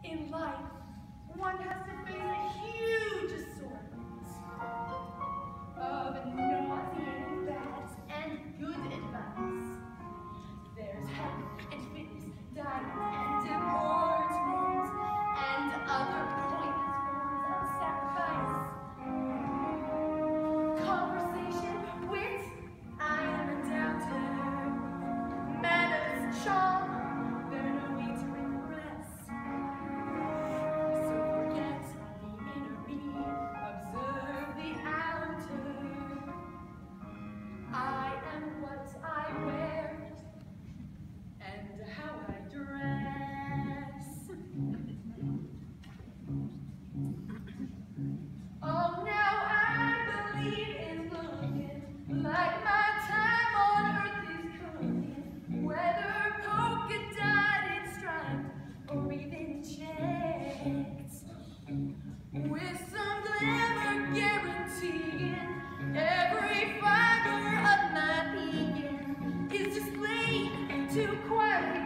In life, one has to face a huge assortment of nauseating bads and good advice. There's health and fitness, diet and deportment, and other pointless forms of sacrifice. Conversation, wit, I am a doubter. Manners, charm, they're no way to impress. So forget the inner me, observe the outer. I am what I wear and how I dress. Oh, now I believe in looking like my time on earth is coming, whether polka-dotted, striped, or even checked, with some glamour guaranteeing every fiber of my being is displayed to quiet